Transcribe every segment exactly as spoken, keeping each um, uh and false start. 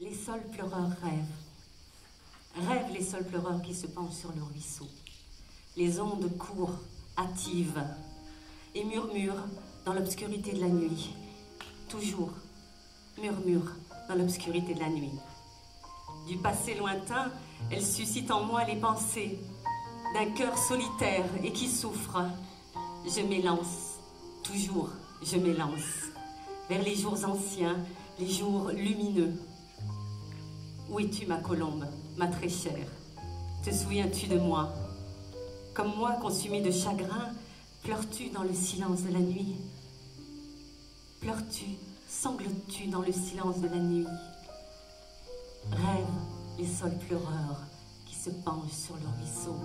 Les sols pleureurs rêvent. Rêvent les sols pleureurs qui se penchent sur le ruisseau. Les ondes courent, hâtives, et murmurent dans l'obscurité de la nuit. Toujours murmurent dans l'obscurité de la nuit. Du passé lointain, elle suscite en moi les pensées d'un cœur solitaire et qui souffre. Je m'élance, toujours je m'élance, vers les jours anciens, les jours lumineux. Où es-tu, ma colombe, ma très chère? Te souviens-tu de moi? Comme moi, consumée de chagrin, pleures-tu dans le silence de la nuit? Pleures-tu, sanglotes-tu dans le silence de la nuit? Rêvent les sols pleureurs qui se penchent sur le ruisseau.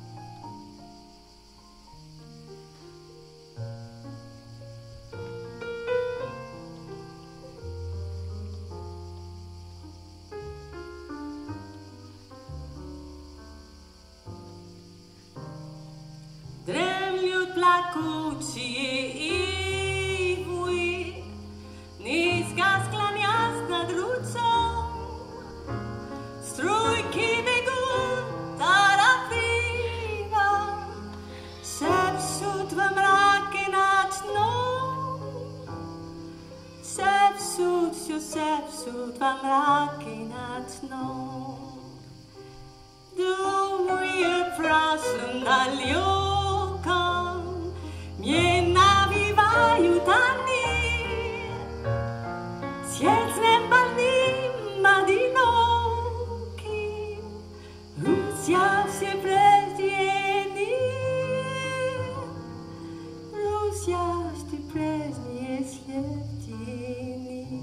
Dremljut plakući i vuj, niska sklanjast nad rucą, strujki biegun tarafiwa, zewsud we mrakie nocną, zewsud się zewsud we mrakie nocną. Думаю, прошу на лёгком, мне навевают они, сердцем больным одиноким, Руся все прежние, Руся все прежние следины.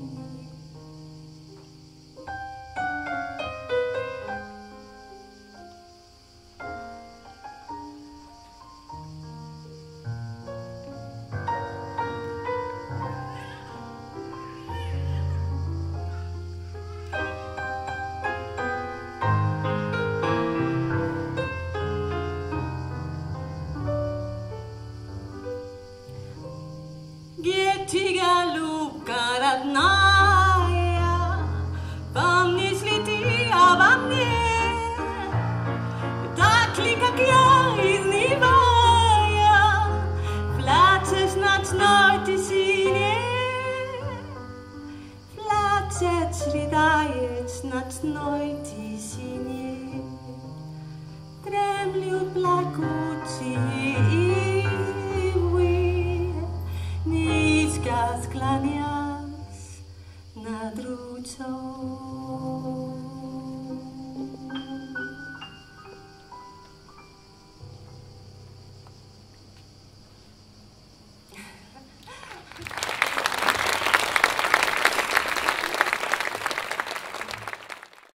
Gietiga luka родная, во мне следи обо мне, так ли, как я, изнывая, плачешь ночной тишине, плачешь, рыдаешь ночной тишине, дремлют плакучие skłaniasz nad rucą.